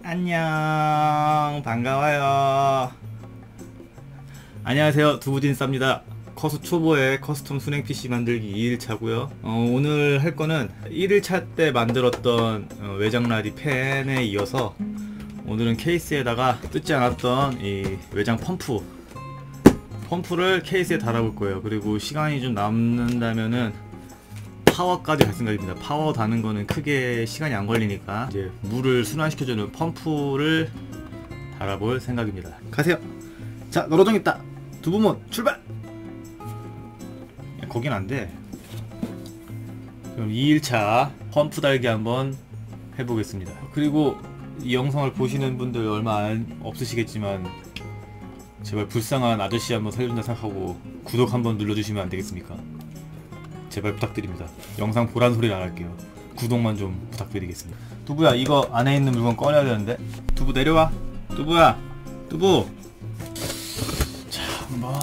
안녕, 반가워요. 안녕하세요, 두부진싸입니다. 커스 초보의 커스텀 순행 PC 만들기 2일차고요 오늘 할 거는 1일차 때 만들었던 외장 라디 팬에 이어서 오늘은 케이스에다가 뜯지 않았던 이 외장 펌프를 케이스에 달아볼 거예요. 그리고 시간이 좀 남는다면은 파워까지 갈 생각입니다. 파워 다는 거는 크게 시간이 안 걸리니까 이제 물을 순환시켜주는 펌프를 달아볼 생각입니다. 가세요. 자, 너로 정했다. 두부몬 출발. 거긴 안 돼. 그럼 2일차 펌프 달기 한번 해보겠습니다. 그리고 이 영상을 보시는 분들 얼마 없으시겠지만 제발 불쌍한 아저씨 한번 살려준다 생각하고 구독 한번 눌러주시면 안 되겠습니까? 제발 부탁드립니다. 영상 보란 소리는 안 할게요. 구독만 좀 부탁드리겠습니다. 두부야, 이거 안에 있는 물건 꺼내야 되는데. 두부 내려와. 두부야, 두부. 자, 한번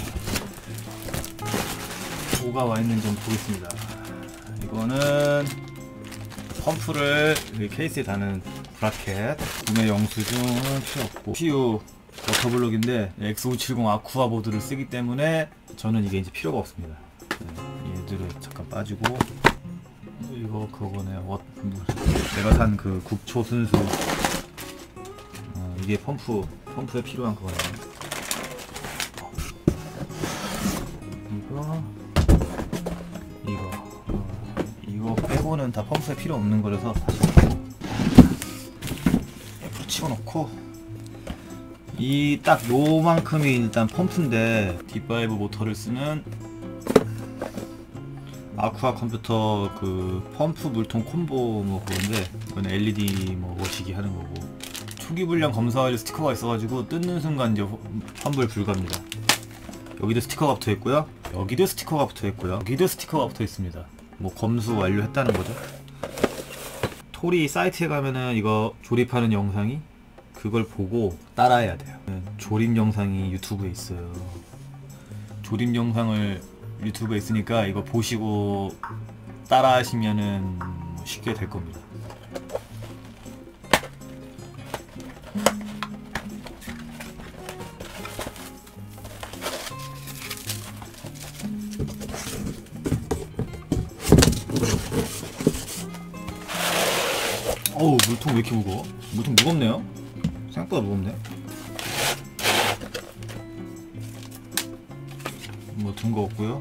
뭐가 와 있는지 좀 보겠습니다. 이거는 펌프를 케이스에 다는 브라켓. 구매 영수증은 필요 없고 CPU 워터블록인데 X570 아쿠아 보드를 쓰기 때문에 저는 이게 이제 필요가 없습니다. 얘들을 잠깐 빠지고, 이거 그거네. 내가 산 그 국초 순수. 이게 펌프에 필요한 거네. 이거 빼고는 다 펌프에 필요 없는 거라서 옆으로 치워놓고, 이 딱 요만큼이 일단 펌프인데 D5 모터를 쓰는 아쿠아 컴퓨터 그 펌프 물통 콤보 뭐 그건데, 이건 LED 뭐 워시기 하는 거고, 초기 불량 검사 완료 스티커가 있어가지고 뜯는 순간 이제 환불 불가입니다. 여기도 스티커가 붙어 있고요. 여기도 스티커가 붙어 있고요. 여기도 스티커가 붙어 있습니다. 뭐 검수 완료했다는 거죠. 토리 사이트에 가면은 이거 조립하는 영상이, 그걸 보고 따라해야 돼요. 조립 영상이 유튜브에 있어요. 조립 영상을 유튜브에 있으니까 이거 보시고 따라 하시면은 쉽게 될 겁니다. 어우, 물통 왜 이렇게 무거워? 물통 무겁네요? 생각보다 무겁네. 뭐 든 거 없고요.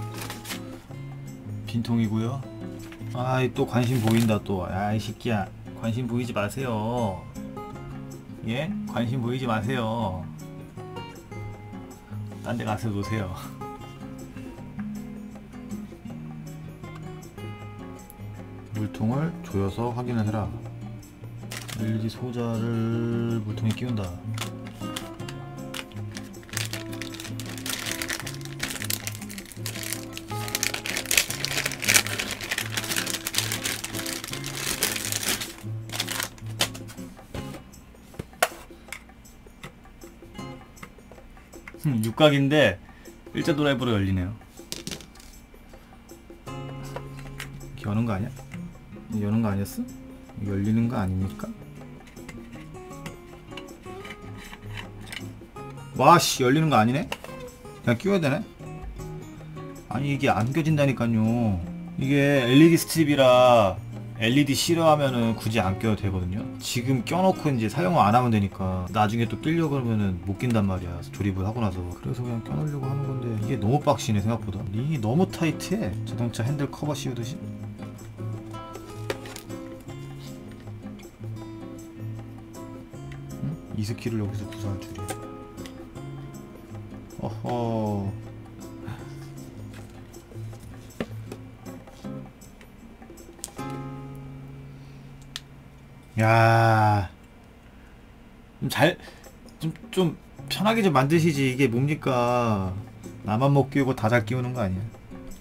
빈통이고요. 아이, 또 관심 보인다 또. 아이 새끼야, 관심 보이지 마세요. 예? 관심 보이지 마세요. 딴 데 가서 노세요. 물통을 조여서 확인을 해라. LED 소자를 물통에 끼운다. 육각인데 일자 드라이브로 열리네요. 여는 거 아니야? 여는 거 아니었어? 열리는 거 아닙니까? 와씨, 열리는 거 아니네? 그냥 끼워야 되네? 아니, 이게 안 껴진다니까요. 이게 LED 스트립이라 LED 싫어하면은 굳이 안 껴도 되거든요. 지금 껴놓고 이제 사용을 안 하면 되니까 나중에 또 끼려고 하면은 못 낀단 말이야, 조립을 하고 나서. 그래서 그냥 껴놓으려고 하는 건데 이게 너무 빡시네 생각보다. 링이 너무 타이트해. 자동차 핸들 커버 씌우듯이. 응? 이 스킬을 여기서 구사할 줄이야. 어허. 야, 좀 편하게 좀 만드시지. 이게 뭡니까? 나만 못 끼우고 다 잘 끼우는 거 아니야?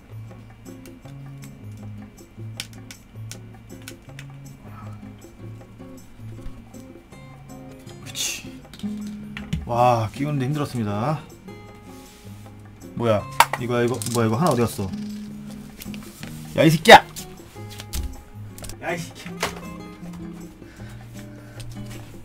그치. 와, 끼우는데 힘들었습니다. 뭐야? 이거 하나 어디 갔어? 야, 이 새끼야! 야, 이 새끼야!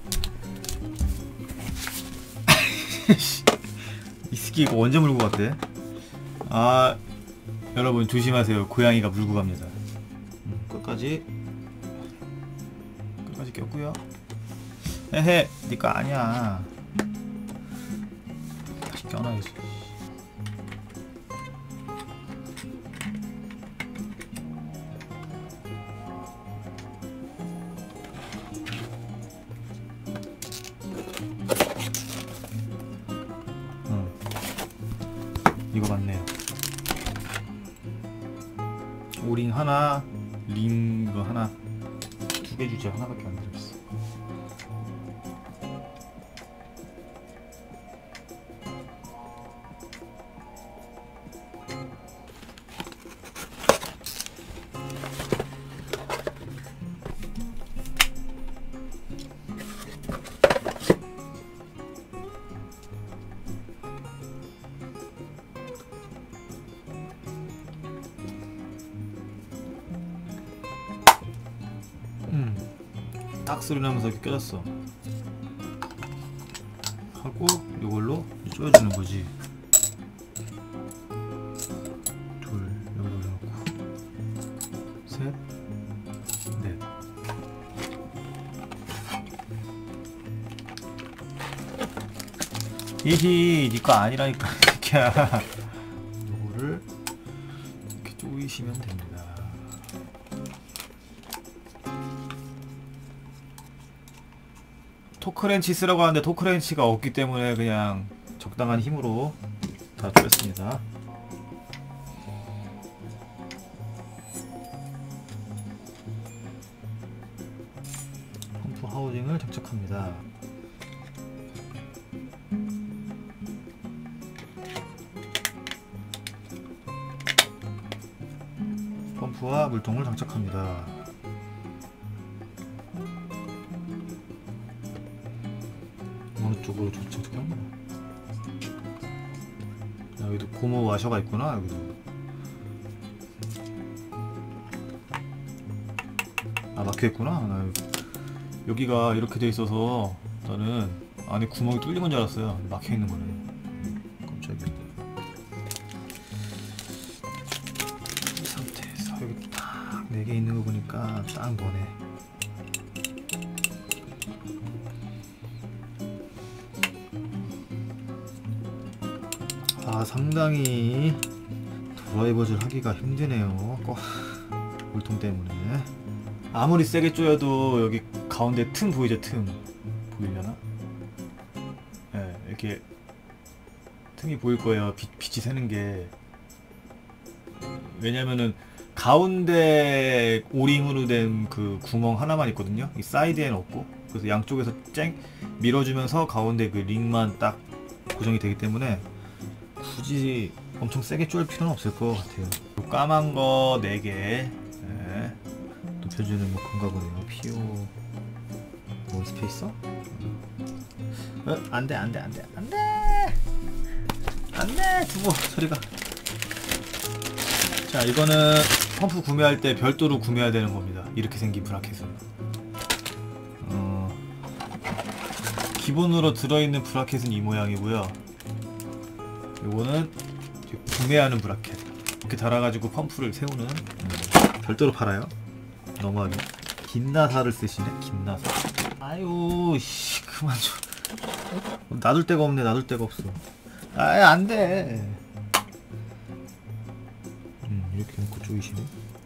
이 새끼 이거 언제 물고 갔대? 아, 여러분 조심하세요. 고양이가 물고 갑니다. 끝까지 꼈고요. 헤헤, 니거 아니야. 다시 껴놔야지. 이거 맞네요. 오링 하나, 링 거 하나, 2개 주제 하나밖에 안 들었어. 딱 소리 나면서 이렇게 껴졌어. 하고 이걸로 조여주는 거지. 둘, 여기 올려놓고 셋, 넷. 히히, 니거 아니라니까 이 새끼야. 요거를 이렇게 조이시면 됩니다. 토크렌치 쓰라고 하는데 토크렌치가 없기 때문에 그냥 적당한 힘으로 다 조였습니다. 펌프 하우징을 장착합니다. 펌프와 물통을 장착합니다. 어느 쪽으로 장착하는 거야? 여기도 고무 와셔가 있구나. 여기도. 아, 막혀있구나. 나 여기가 이렇게 돼 있어서 나는 안에 구멍이 뚫린 건 줄 알았어요. 막혀있는 거네. 깜짝이야. 이 상태에서 여기 딱 4개 있는 거 보니까 딱 너네. 아, 상당히 드라이버질 하기가 힘드네요. 물통 때문에. 아무리 세게 쪼여도 여기 가운데 틈 보이죠? 틈 보이려나? 네, 이렇게 틈이 보일 거예요. 빛이 새는 게. 왜냐면은 가운데 오링으로 된 그 구멍 하나만 있거든요. 이 사이드에는 없고. 그래서 양쪽에서 쨍 밀어주면서 가운데 그 링만 딱 고정이 되기 때문에 굳이 엄청 세게 쪼일 필요는 없을 것 같아요. 까만 거 4개. 네. 높여주는 뭐 그런가 보네요. 피오 몬스페이서? 안돼 안돼 안돼 안돼 안돼 두고 소리가. 자, 이거는 펌프 구매할 때 별도로 구매해야 되는 겁니다. 이렇게 생긴 브라켓은. 기본으로 들어있는 브라켓은 이 모양이고요. 요거는 구매하는 브라켓. 이렇게 달아가지고 펌프를 세우는 별도로 팔아요. 너무하게. 긴나사를 쓰시네. 긴나사. 아유 씨, 그만 좀. 놔둘 데가 없네. 놔둘 데가 없어. 아이, 안돼. 이렇게 놓고 조이시네.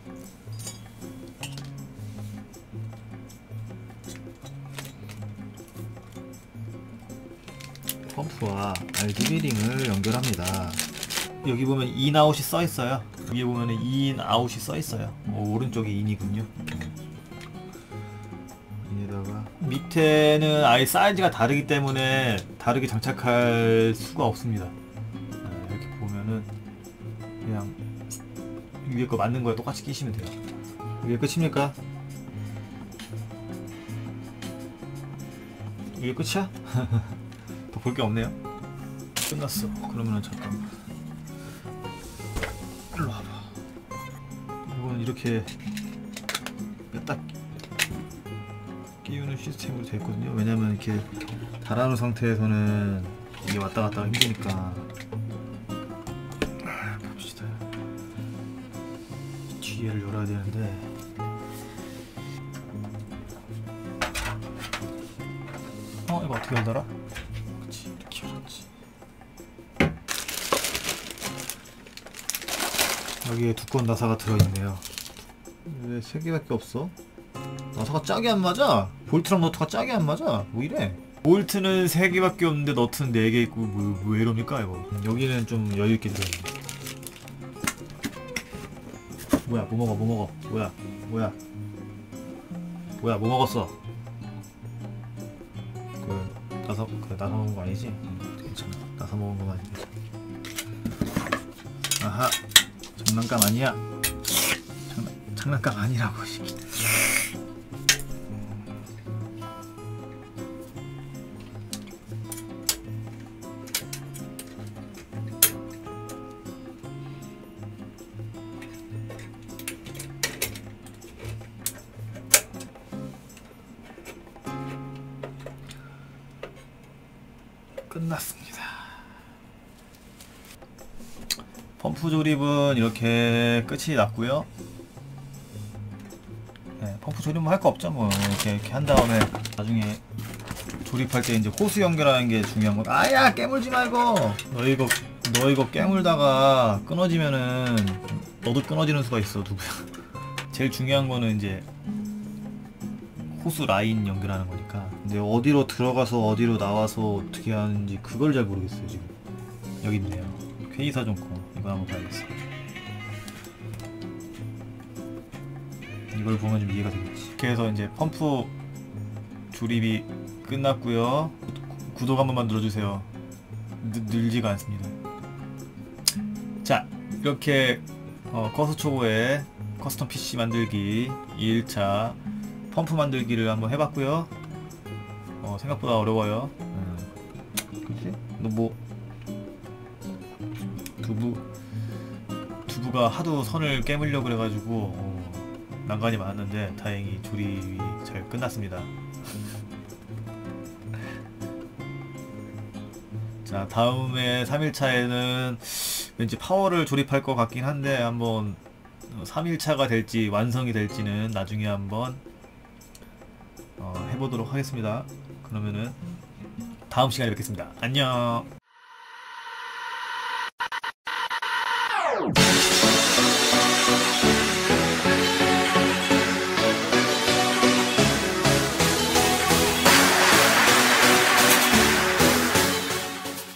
펌프와 RGB링을 연결합니다. 여기 보면 인아웃이 써있어요. 위에 보면 인아웃이 써있어요. 오른쪽이 인이군요. 인에다가 밑에는 아예 사이즈가 다르기 때문에 다르게 장착할 수가 없습니다. 이렇게 보면은 그냥 위에 거 맞는 거에 똑같이 끼시면 돼요. 이게 끝입니까? 이게 끝이야? 더 볼 게 없네요. 끝났어. 그러면은 잠깐만 일로 와봐. 이건 이렇게 뺐다 끼우는 시스템으로 되어 있거든요. 왜냐면 이렇게 달아놓은 상태에서는 이게 왔다 갔다 힘드니까. 봅시다. 뒤에를 열어야 되는데. 이거 어떻게 열더라? 그치, 이렇게 열었지. 여기에 두꺼운 나사가 들어있네요. 왜 3개밖에 없어? 나사가 짝이 안 맞아! 볼트랑 너트가 짝이 안 맞아! 뭐 이래? 볼트는 3개밖에 없는데 너트는 4개 있고 왜 이럽니까 이거? 여기는 좀 여유있게 들어있네. 뭐야, 뭐 먹어? 뭐야, 뭐 먹었어? 나사 먹은 거 아니지? 괜찮아. 나사 먹은 거 아니지? 아하! 장난감 아니야! 장난감 아니라고. 끝났습니다. 펌프 조립은 이렇게 끝이 났고요. 네, 펌프 조립은 할 거 없죠. 뭐 이렇게 한 다음에 나중에 조립할 때 이제 호스 연결하는 게 중요한 거. 아야, 깨물지 말고. 너 이거 깨물다가 끊어지면은 너도 끊어지는 수가 있어. 누구야? 제일 중요한 거는 이제 호스 라인 연결하는 거니까. 근데 어디로 들어가서 어디로 나와서 어떻게 하는지 그걸 잘 모르겠어요. 지금 여기 있네요. 회의사 정권. 이거 한번 봐야겠어. 이걸 보면 좀 이해가 되겠지. 이렇게 해서 이제 펌프 조립이 끝났고요. 구독 한 번만 눌러주세요. 늘지가 않습니다. 자, 이렇게 커스초보의 커스텀 PC 만들기 2일차 펌프 만들기를 한번 해봤고요. 생각보다 어려워요. 그치? 너 뭐 두부가 하도 선을 깨물려고 그래가지고 난관이 많았는데 다행히 조립이 잘 끝났습니다. 자, 다음에 3일차에는 왠지 파워를 조립할 것 같긴 한데 한번 3일차가 될지 완성이 될지는 나중에 한번 해보도록 하겠습니다. 그러면은 다음 시간에 뵙겠습니다. 안녕.